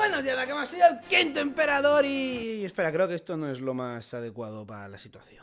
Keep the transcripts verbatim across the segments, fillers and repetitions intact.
Buenos días, Nakama, soy el quinto emperador y... Espera, creo que esto no es lo más adecuado para la situación.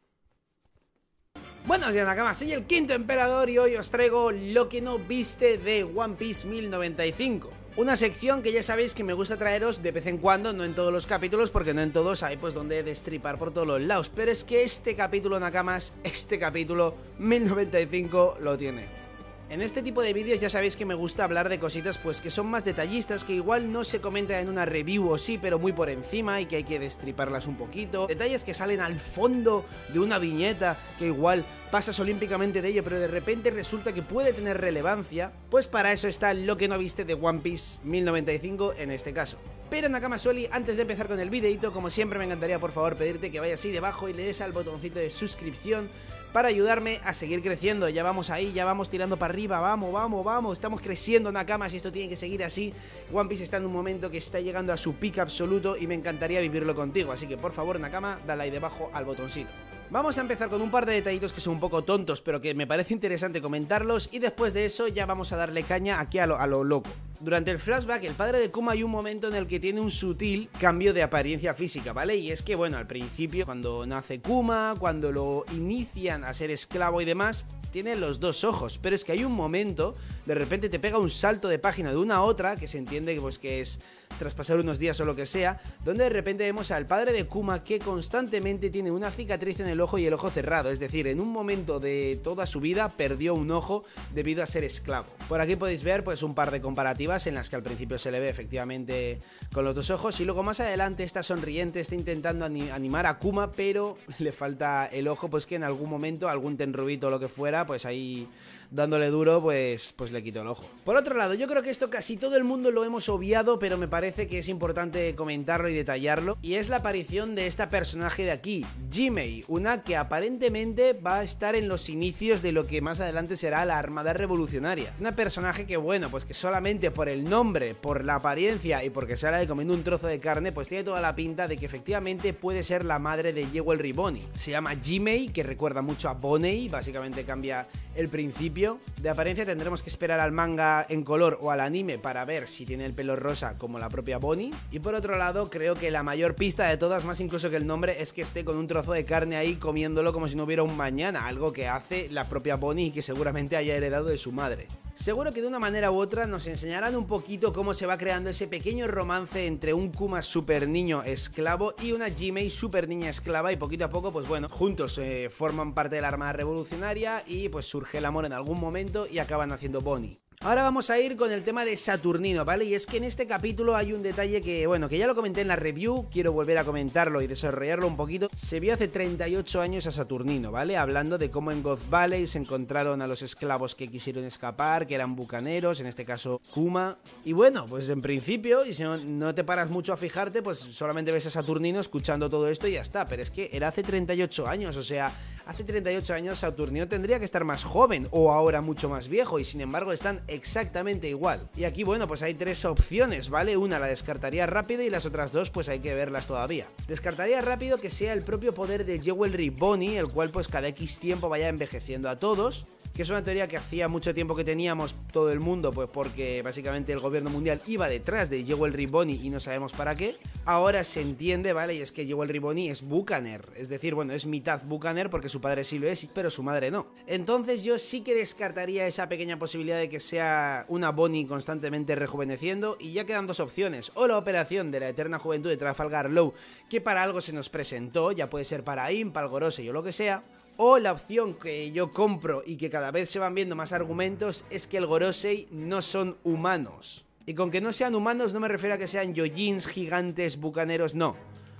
Buenos días, Nakama, soy el quinto emperador y hoy os traigo lo que no viste de One Piece mil noventa y cinco. Una sección que ya sabéis que me gusta traeros de vez en cuando, no en todos los capítulos, porque no en todos hay pues donde destripar por todos los lados. Pero es que este capítulo, Nakamas, este capítulo mil noventa y cinco lo tiene. En este tipo de vídeos ya sabéis que me gusta hablar de cositas pues que son más detallistas, que igual no se comentan en una review o sí, pero muy por encima y que hay que destriparlas un poquito. Detalles que salen al fondo de una viñeta, que igual pasas olímpicamente de ello, pero de repente resulta que puede tener relevancia. Pues para eso está lo que no viste de One Piece mil noventa y cinco en este caso. Pero Nakama Sueli, antes de empezar con el videito, como siempre me encantaría por favor pedirte que vayas ahí debajo y le des al botoncito de suscripción para ayudarme a seguir creciendo. Ya vamos ahí, ya vamos tirando para arriba, vamos, vamos, vamos, estamos creciendo, Nakamas, y esto tiene que seguir así. One Piece está en un momento que está llegando a su pick absoluto y me encantaría vivirlo contigo, así que por favor, Nakama, dale ahí debajo al botoncito. Vamos a empezar con un par de detallitos que son un poco tontos, pero que me parece interesante comentarlos, y después de eso ya vamos a darle caña aquí a lo, a lo loco. Durante el flashback, el padre de Kuma hay un momento en el que tiene un sutil cambio de apariencia física, ¿vale? Y es que, bueno, al principio, cuando nace Kuma, cuando lo inician a ser esclavo y demás, tiene los dos ojos, pero es que hay un momento, de repente te pega un salto de página de una a otra, que se entiende que, pues, que es tras pasar unos días o lo que sea, donde de repente vemos al padre de Kuma que constantemente tiene una cicatriz en el ojo y el ojo cerrado, es decir, en un momento de toda su vida perdió un ojo debido a ser esclavo. Por aquí podéis ver pues un par de comparativas en las que al principio se le ve efectivamente con los dos ojos y luego más adelante está sonriente, está intentando animar a Kuma, pero le falta el ojo, pues que en algún momento algún tenrubito o lo que fuera, pues ahí dándole duro, pues, pues le quitó el ojo. Por otro lado, yo creo que esto casi todo el mundo lo hemos obviado, pero me parece que es importante comentarlo y detallarlo, y es la aparición de esta personaje de aquí, Jimei, una que aparentemente va a estar en los inicios de lo que más adelante será la Armada Revolucionaria. Una personaje que, bueno, pues que solamente por el nombre, por la apariencia y porque sale comiendo un trozo de carne, pues tiene toda la pinta de que efectivamente puede ser la madre de Jewelry Riboni. Se llama Jimei, que recuerda mucho a Bonnie, básicamente cambia el principio. De apariencia tendremos que esperar al manga en color o al anime para ver si tiene el pelo rosa como la propia Bonnie. Y por otro lado, creo que la mayor pista de todas, más incluso que el nombre, es que esté con un trozo de carne ahí comiéndolo como si no hubiera un mañana, algo que hace la propia Bonnie y que seguramente haya heredado de su madre. Seguro que de una manera u otra nos enseñarán un poquito cómo se va creando ese pequeño romance entre un Kuma super niño esclavo y una Jimei super niña esclava, y poquito a poco, pues bueno, juntos eh, forman parte de la Armada Revolucionaria y pues surge el amor en algún momento y acaban haciendo Bonnie. Ahora vamos a ir con el tema de Saturnino, ¿vale? Y es que en este capítulo hay un detalle que, bueno, que ya lo comenté en la review, quiero volver a comentarlo y desarrollarlo un poquito. Se vio hace treinta y ocho años a Saturnino, ¿vale? Hablando de cómo en Goth Valley se encontraron a los esclavos que quisieron escapar, que eran bucaneros, en este caso Kuma. Y bueno, pues en principio, y si no, no te paras mucho a fijarte, pues solamente ves a Saturnino escuchando todo esto y ya está. Pero es que era hace treinta y ocho años, o sea, hace treinta y ocho años Saturnino tendría que estar más joven o ahora mucho más viejo, y sin embargo están exactamente igual. Y aquí, bueno, pues hay tres opciones, ¿vale? Una la descartaría rápido y las otras dos pues hay que verlas todavía. Descartaría rápido que sea el propio poder de Jewelry Riboni, el cual pues cada X tiempo vaya envejeciendo a todos, que es una teoría que hacía mucho tiempo que teníamos todo el mundo, pues porque básicamente el gobierno mundial iba detrás de Jewelry Riboni y no sabemos para qué. Ahora se entiende, ¿vale? Y es que Jewelry Riboni es bucaner, es decir, bueno, es mitad bucaner porque su padre sí lo es, pero su madre no. Entonces yo sí que descartaría esa pequeña posibilidad de que sea una Bonnie constantemente rejuveneciendo, y ya quedan dos opciones: o la operación de la eterna juventud de Trafalgar Law, que para algo se nos presentó, ya puede ser para Impal, Gorosei o lo que sea, o la opción que yo compro y que cada vez se van viendo más argumentos, es que el Gorosei no son humanos. Y con que no sean humanos no me refiero a que sean Yojins, gigantes, bucaneros, no,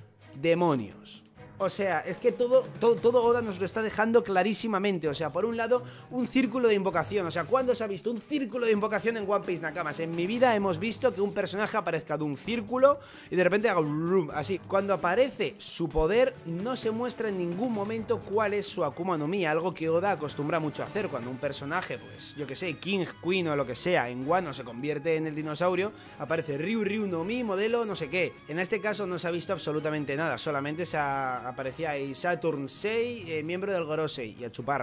demonios. O sea, es que todo, todo, todo Oda nos lo está dejando clarísimamente. O sea, por un lado, un círculo de invocación. O sea, ¿cuándo se ha visto un círculo de invocación en One Piece, Nakamas? En mi vida hemos visto que un personaje aparezca de un círculo y de repente haga un rum, así. Cuando aparece su poder, no se muestra en ningún momento cuál es su Akuma no Mi, algo que Oda acostumbra mucho a hacer. Cuando un personaje, pues, yo que sé, King, Queen o lo que sea, en Wano se convierte en el dinosaurio, aparece Ryu, Ryu no Mi, modelo, no sé qué. En este caso no se ha visto absolutamente nada, solamente se ha aparecía ahí Saturn Sei, eh, miembro del Gorosei, y a chuparla.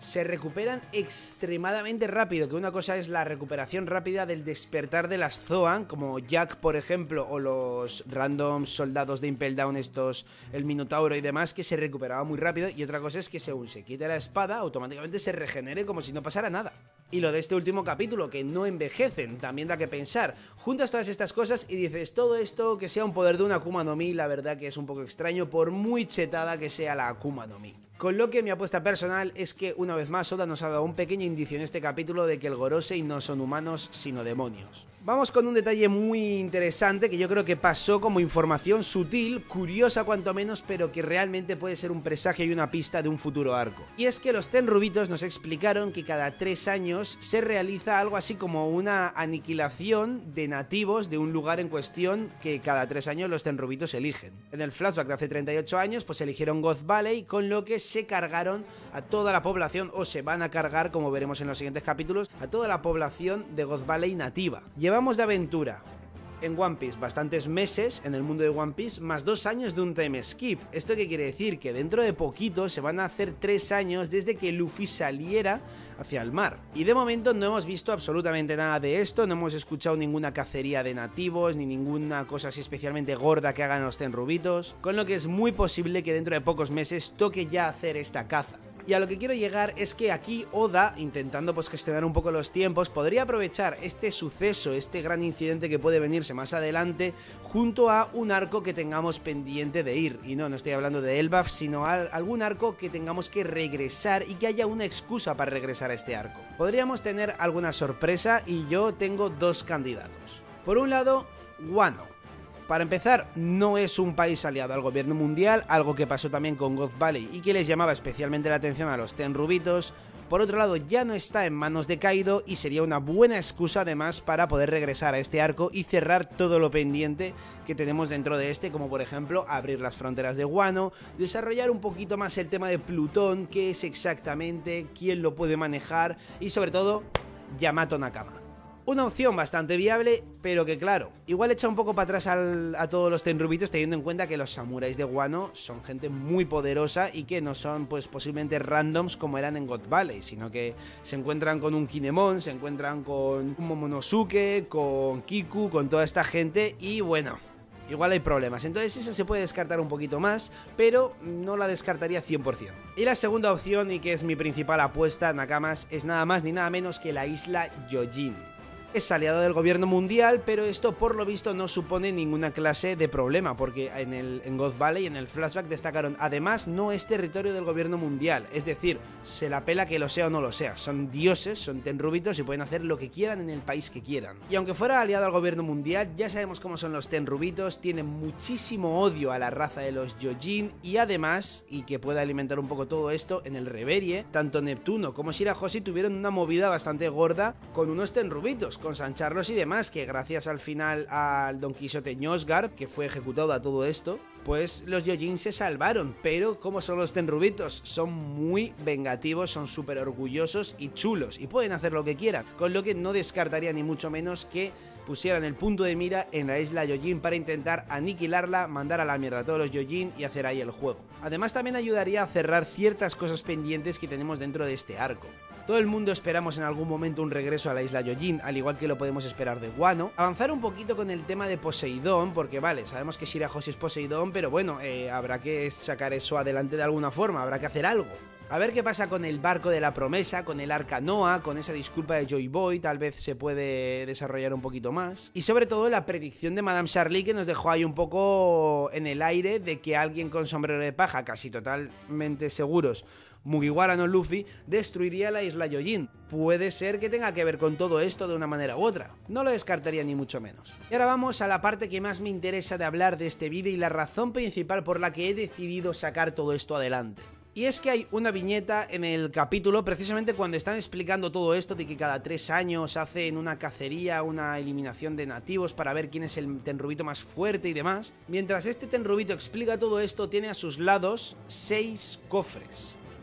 se recuperan extremadamente rápido, que una cosa es la recuperación rápida del despertar de las Zoan, como Jack por ejemplo, o los random soldados de Impel Down estos, el Minotauro y demás, que se recuperaba muy rápido, y otra cosa es que según se quite la espada, automáticamente se regenere como si no pasara nada. Y lo de este último capítulo, que no envejecen, también da que pensar. Juntas todas estas cosas y dices, todo esto que sea un poder de una Akuma no Mi, la verdad que es un poco extraño, por muy chetada que sea la Akuma no Mi. Con lo que mi apuesta personal es que una vez más Oda nos ha dado un pequeño indicio en este capítulo de que el Gorosei no son humanos sino demonios. Vamos con un detalle muy interesante que yo creo que pasó como información sutil, curiosa cuanto menos, pero que realmente puede ser un presagio y una pista de un futuro arco. Y es que los Tenryubitos nos explicaron que cada tres años se realiza algo así como una aniquilación de nativos de un lugar en cuestión que cada tres años los Tenryubitos eligen. En el flashback de hace treinta y ocho años pues eligieron Goth Valley, con lo que se cargaron a toda la población, o se van a cargar, como veremos en los siguientes capítulos, a toda la población de Goth Valley nativa. Llevamos de aventura en One Piece bastantes meses en el mundo de One Piece, más dos años de un time skip. ¿Esto qué quiere decir? Que dentro de poquito se van a hacer tres años desde que Luffy saliera hacia el mar. Y de momento no hemos visto absolutamente nada de esto, no hemos escuchado ninguna cacería de nativos, ni ninguna cosa así especialmente gorda que hagan los Tenryubitos, con lo que es muy posible que dentro de pocos meses toque ya hacer esta caza. Y a lo que quiero llegar es que aquí Oda, intentando pues gestionar un poco los tiempos, podría aprovechar este suceso, este gran incidente que puede venirse más adelante, junto a un arco que tengamos pendiente de ir. Y no, no estoy hablando de Elbaf, sino a algún arco que tengamos que regresar y que haya una excusa para regresar a este arco. Podríamos tener alguna sorpresa y yo tengo dos candidatos. Por un lado, Wano. Para empezar, no es un país aliado al gobierno mundial, algo que pasó también con Goth Valley y que les llamaba especialmente la atención a los Tenryubitos. Por otro lado, ya no está en manos de Kaido y sería una buena excusa además para poder regresar a este arco y cerrar todo lo pendiente que tenemos dentro de este, como por ejemplo abrir las fronteras de Wano, desarrollar un poquito más el tema de Plutón, qué es exactamente, quién lo puede manejar y sobre todo Yamato Nakama. Una opción bastante viable, pero que claro, igual echa un poco para atrás al, a todos los Tenryubitos, teniendo en cuenta que los samuráis de Wano son gente muy poderosa y que no son pues posiblemente randoms como eran en Goth Valley, sino que se encuentran con un Kinemon, se encuentran con un Momonosuke, con Kiku, con toda esta gente y bueno, igual hay problemas. Entonces esa se puede descartar un poquito más, pero no la descartaría cien por cien. Y la segunda opción, y que es mi principal apuesta, Nakamas, es nada más ni nada menos que la isla Gyojin. Es aliado del gobierno mundial, pero esto por lo visto no supone ninguna clase de problema, porque en, el, en Goth Valley, en el flashback, destacaron, además no es territorio del gobierno mundial, es decir, se la pela que lo sea o no lo sea, son dioses, son Tenryubitos y pueden hacer lo que quieran en el país que quieran. Y aunque fuera aliado al gobierno mundial, ya sabemos cómo son los Tenryubitos, tienen muchísimo odio a la raza de los Gyojin y además, y que puede alimentar un poco todo esto, en el Reverie, tanto Neptuno como Shirahoshi tuvieron una movida bastante gorda con unos Tenryubitos, con San Carlos y demás, que gracias al final al Don Quijote Ñosgar, que fue ejecutado a todo esto, pues los Gyojin se salvaron. Pero como son los Tenryubitos, son muy vengativos, son súper orgullosos y chulos, y pueden hacer lo que quieran, con lo que no descartaría ni mucho menos que pusieran el punto de mira en la isla Gyojin para intentar aniquilarla, mandar a la mierda a todos los Gyojin y hacer ahí el juego. Además también ayudaría a cerrar ciertas cosas pendientes que tenemos dentro de este arco. Todo el mundo esperamos en algún momento un regreso a la isla Gyojin, al igual que lo podemos esperar de Wano. Avanzar un poquito con el tema de Poseidón, porque vale, sabemos que Shirahoshi es Poseidón, pero bueno, eh, habrá que sacar eso adelante de alguna forma, habrá que hacer algo. A ver qué pasa con el barco de la promesa, con el Arca Noah, con esa disculpa de Joy Boy, tal vez se puede desarrollar un poquito más. Y sobre todo la predicción de Madame Charlie, que nos dejó ahí un poco en el aire de que alguien con sombrero de paja, casi totalmente seguros, Mugiwara no Luffy, destruiría la isla Gyojin. Puede ser que tenga que ver con todo esto de una manera u otra, no lo descartaría ni mucho menos. Y ahora vamos a la parte que más me interesa de hablar de este vídeo y la razón principal por la que he decidido sacar todo esto adelante. Y es que hay una viñeta en el capítulo, precisamente cuando están explicando todo esto de que cada tres años hacen una cacería, una eliminación de nativos para ver quién es el Tenryubito más fuerte y demás. Mientras este Tenryubito explica todo esto, tiene a sus lados seis cofres.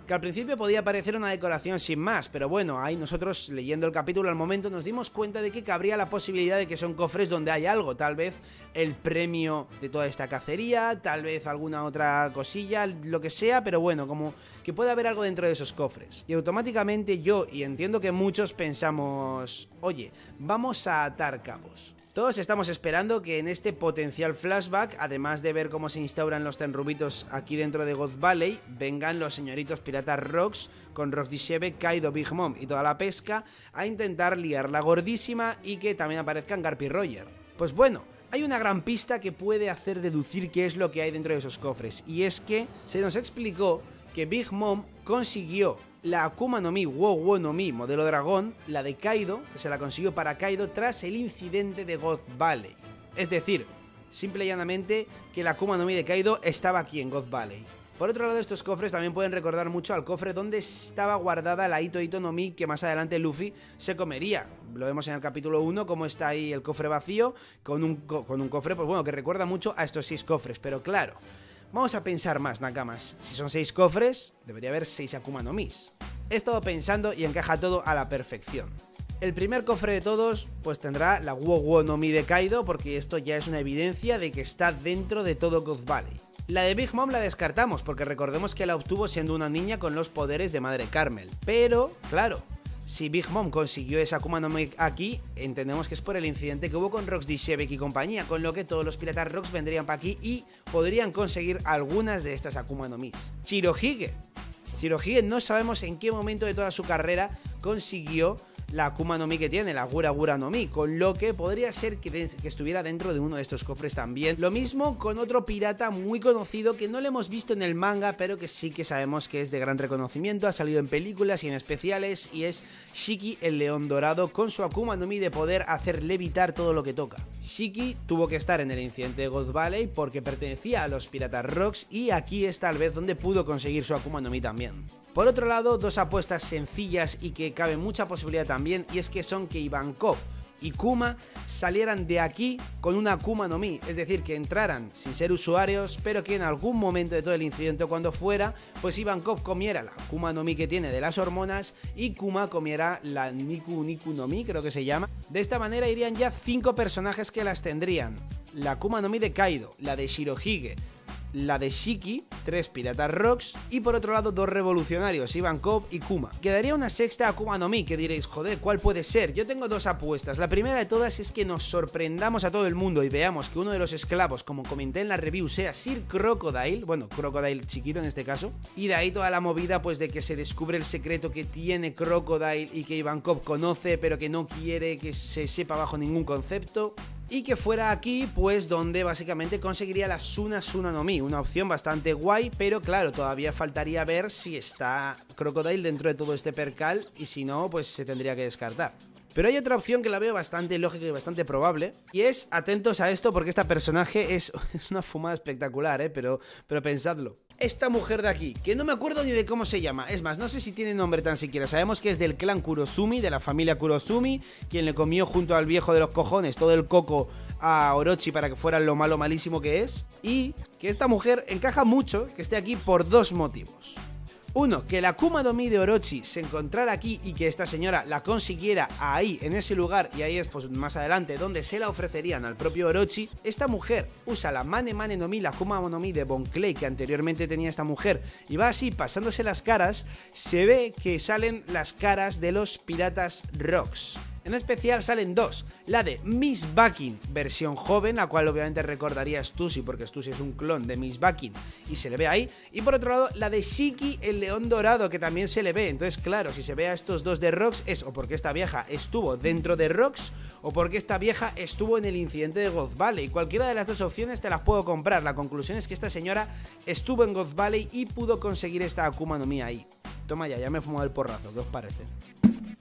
que al principio podía parecer una decoración sin más, pero bueno, ahí nosotros leyendo el capítulo al momento nos dimos cuenta de que cabría la posibilidad de que son cofres donde hay algo, tal vez el premio de toda esta cacería, tal vez alguna otra cosilla, lo que sea, pero bueno, como que puede haber algo dentro de esos cofres. Y automáticamente yo, y entiendo que muchos pensamos, oye, vamos a atar cabos. Todos estamos esperando que en este potencial flashback, además de ver cómo se instauran los tenrubitos aquí dentro de God Valley, vengan los señoritos piratas Rocks con Rox Dishebe, Kaido, Big Mom y toda la pesca a intentar liarla gordísima y que también aparezcan Garp y Roger. Pues bueno, hay una gran pista que puede hacer deducir qué es lo que hay dentro de esos cofres, y es que se nos explicó que Big Mom consiguió la Akuma no Mi Wo Wo no Mi modelo dragón, la de Kaido, que se la consiguió para Kaido tras el incidente de God Valley. Es decir, simple y llanamente que la Akuma no Mi de Kaido estaba aquí en God Valley. Por otro lado, estos cofres también pueden recordar mucho al cofre donde estaba guardada la Ito Ito no Mi que más adelante Luffy se comería. Lo vemos en el capítulo uno, cómo está ahí el cofre vacío, con un, co con un cofre, pues bueno, que recuerda mucho a estos seis cofres, pero claro, vamos a pensar más, Nakamas. Si son seis cofres, debería haber seis Akuma no Mis. He estado pensando y encaja todo a la perfección. El primer cofre de todos, pues tendrá la Wo Wo no Mi de Kaido, porque esto ya es una evidencia de que está dentro de todo God Valley. La de Big Mom la descartamos, porque recordemos que la obtuvo siendo una niña con los poderes de Madre Carmel. Pero, claro, si Big Mom consiguió esa Akuma no Mi aquí, entendemos que es por el incidente que hubo con Rox Dishebe y compañía, con lo que todos los piratas Rocks vendrían para aquí y podrían conseguir algunas de estas Akuma no Mis. Shirohige. Shirohige no sabemos en qué momento de toda su carrera consiguió la Akuma no Mi que tiene, la Gura Gura no Mi, con lo que podría ser que, de, que estuviera dentro de uno de estos cofres también. Lo mismo con otro pirata muy conocido que no lo hemos visto en el manga, pero que sí que sabemos que es de gran reconocimiento, ha salido en películas y en especiales, y es Shiki el León Dorado, con su Akuma no Mi de poder hacer levitar todo lo que toca. Shiki tuvo que estar en el incidente de God Valley porque pertenecía a los piratas Rocks, y aquí es tal vez donde pudo conseguir su Akuma no Mi también. Por otro lado, dos apuestas sencillas y que cabe mucha posibilidad también, y es que son que Ivankov y Kuma salieran de aquí con una Akuma no Mi, es decir, que entraran sin ser usuarios, pero que en algún momento de todo el incidente o cuando fuera, pues Ivankov comiera la Akuma no Mi que tiene de las hormonas y Kuma comiera la Niku Niku no Mi, creo que se llama. De esta manera irían ya cinco personajes que las tendrían: la Akuma no Mi de Kaido, la de Shirohige, la de Shiki, tres piratas Rocks y por otro lado dos revolucionarios, Ivankov y Kuma. Quedaría una sexta Akuma no Mi que diréis, joder, ¿cuál puede ser? Yo tengo dos apuestas. La primera de todas es que nos sorprendamos a todo el mundo y veamos que uno de los esclavos, como comenté en la review, sea Sir Crocodile, bueno, Crocodile chiquito en este caso, y de ahí toda la movida pues de que se descubre el secreto que tiene Crocodile y que Ivankov conoce pero que no quiere que se sepa bajo ningún concepto. Y que fuera aquí, pues, donde básicamente conseguiría la Suna Suna no Mi, una opción bastante guay, pero claro, todavía faltaría ver si está Crocodile dentro de todo este percal, y si no, pues se tendría que descartar. Pero hay otra opción que la veo bastante lógica y bastante probable, y es, atentos a esto porque este personaje es, es una fumada espectacular, ¿eh? Pero, pero pensadlo. Esta mujer de aquí, que no me acuerdo ni de cómo se llama, es más, no sé si tiene nombre tan siquiera, sabemos que es del clan Kurosumi, de la familia Kurosumi, quien le comió junto al viejo de los cojones todo el coco a Orochi para que fuera lo malo malísimo que es, y que esta mujer encaja mucho que esté aquí por dos motivos. Uno, que la Akuma no Mi de Orochi se encontrara aquí y que esta señora la consiguiera ahí, en ese lugar, y ahí es pues más adelante donde se la ofrecerían al propio Orochi. Esta mujer usa la Mane Mane no Mi, la Akuma no Mi de Bon Clay que anteriormente tenía esta mujer, y va así pasándose las caras. Se ve que salen las caras de los piratas Rocks. En especial salen dos, la de Miss Bakin versión joven, la cual obviamente recordaría a Stussy porque Stussy es un clon de Miss Bakin y se le ve ahí, y por otro lado la de Shiki el León Dorado que también se le ve. Entonces claro, si se ve a estos dos de Rocks es o porque esta vieja estuvo dentro de Rocks o porque esta vieja estuvo en el incidente de God Valley. Cualquiera de las dos opciones te las puedo comprar. La conclusión es que esta señora estuvo en God Valley y pudo conseguir esta Akuma no Mi ahí. Toma ya, ya me he fumado el porrazo, ¿qué os parece?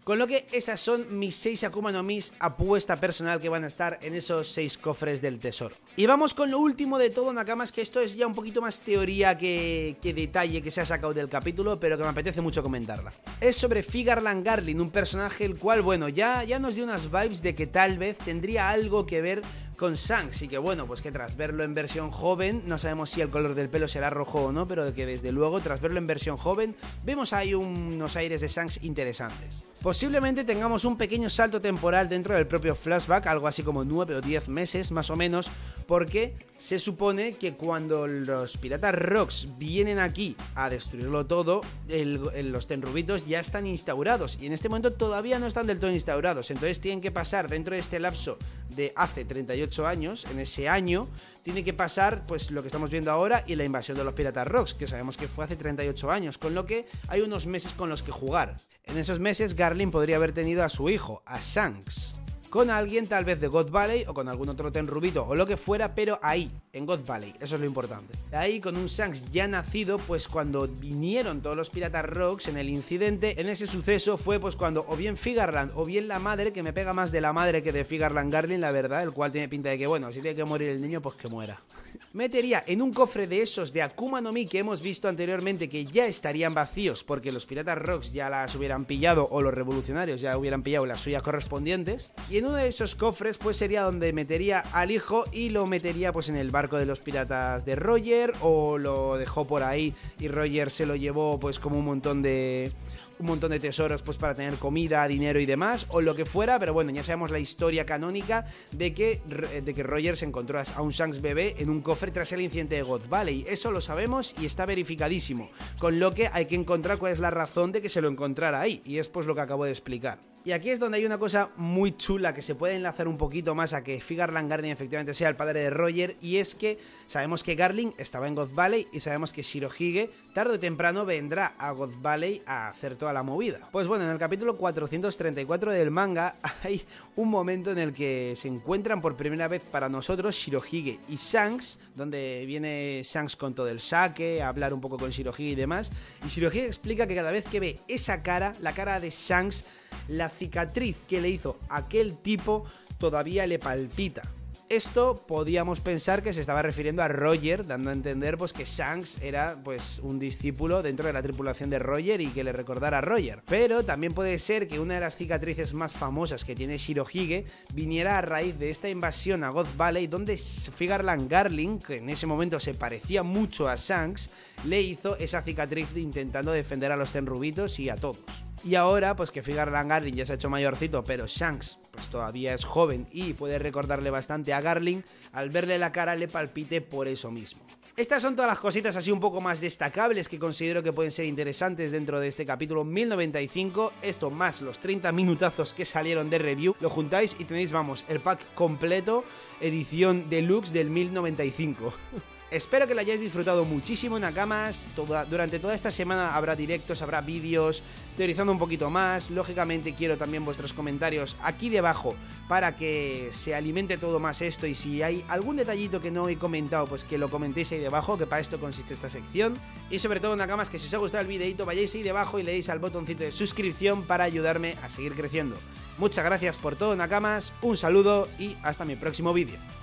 Con lo que esas son mis seis Akuma no Mis apuesta personal que van a estar en esos seis cofres del tesoro. Y vamos con lo último de todo, Nakamas, que esto es ya un poquito más teoría que, que detalle que se ha sacado del capítulo, pero que me apetece mucho comentarla. Es sobre Figarland Garling, un personaje el cual, bueno, ya, ya nos dio unas vibes de que tal vez tendría algo que ver con Shanks, y que bueno, pues que tras verlo en versión joven, no sabemos si el color del pelo será rojo o no, pero que desde luego tras verlo en versión joven vemos ahí unos aires de Shanks interesantes. Posiblemente tengamos un pequeño salto temporal dentro del propio flashback, algo así como nueve o diez meses más o menos, porque se supone que cuando los piratas Rocks vienen aquí a destruirlo todo, el, el, los Tenryubitos ya están instaurados, y en este momento todavía no están del todo instaurados, entonces tienen que pasar dentro de este lapso de hace treinta y ocho años, en ese año, tiene que pasar pues lo que estamos viendo ahora y la invasión de los piratas Rocks, que sabemos que fue hace treinta y ocho años, con lo que hay unos meses con los que jugar. En esos meses Garling podría haber tenido a su hijo, a Shanks, con alguien tal vez de God Valley o con algún otro Tenryubito o lo que fuera, pero ahí, en God Valley, eso es lo importante. Ahí con un Shanks ya nacido, pues cuando vinieron todos los piratas Rocks en el incidente, en ese suceso fue pues cuando o bien Figarland o bien la madre, que me pega más de la madre que de Figarland Garling, la verdad, el cual tiene pinta de que bueno, si tiene que morir el niño, pues que muera. Metería en un cofre de esos de Akuma no Mi que hemos visto anteriormente que ya estarían vacíos porque los piratas Rocks ya las hubieran pillado o los revolucionarios ya hubieran pillado las suyas correspondientes, y en uno de esos cofres pues sería donde metería al hijo y lo metería pues en el barco de los piratas de Roger, o lo dejó por ahí y Roger se lo llevó pues como un montón de un montón de tesoros pues para tener comida, dinero y demás, o lo que fuera, pero bueno, ya sabemos la historia canónica de que, de que Roger se encontró a un Shanks bebé en un cofre tras el incidente de God Valley. Eso lo sabemos y está verificadísimo, con lo que hay que encontrar cuál es la razón de que se lo encontrara ahí, y es pues lo que acabo de explicar. Y aquí es donde hay una cosa muy chula que se puede enlazar un poquito más a que Figarland Garling efectivamente sea el padre de Roger, y es que sabemos que Garling estaba en God Valley y sabemos que Shirohige tarde o temprano vendrá a God Valley a hacer toda la movida. Pues bueno, en el capítulo cuatrocientos treinta y cuatro del manga hay un momento en el que se encuentran por primera vez para nosotros Shirohige y Shanks, donde viene Shanks con todo el sake, a hablar un poco con Shirohige y demás, y Shirohige explica que cada vez que ve esa cara, la cara de Shanks, la cicatriz que le hizo aquel tipo todavía le palpita. Esto podíamos pensar que se estaba refiriendo a Roger, dando a entender pues que Shanks era pues un discípulo dentro de la tripulación de Roger y que le recordara a Roger. Pero también puede ser que una de las cicatrices más famosas que tiene Shirohige viniera a raíz de esta invasión a God Valley, donde Figarland Garling, que en ese momento se parecía mucho a Shanks, le hizo esa cicatriz intentando defender a los Tenryubitos y a todos. Y ahora, pues que Figarland Garling ya se ha hecho mayorcito, pero Shanks pues todavía es joven y puede recordarle bastante a Garling, al verle la cara le palpite por eso mismo. Estas son todas las cositas así un poco más destacables que considero que pueden ser interesantes dentro de este capítulo mil noventa y cinco. Esto más los treinta minutazos que salieron de review, lo juntáis y tenéis, vamos, el pack completo, edición deluxe del mil noventa y cinco. Espero que lo hayáis disfrutado muchísimo, Nakamas. Toda, durante toda esta semana habrá directos, habrá vídeos, teorizando un poquito más. Lógicamente quiero también vuestros comentarios aquí debajo para que se alimente todo más esto, y si hay algún detallito que no he comentado, pues que lo comentéis ahí debajo, que para esto consiste esta sección. Y sobre todo, Nakamas, que si os ha gustado el videito, vayáis ahí debajo y le deis al botoncito de suscripción para ayudarme a seguir creciendo. Muchas gracias por todo, Nakamas, un saludo y hasta mi próximo vídeo.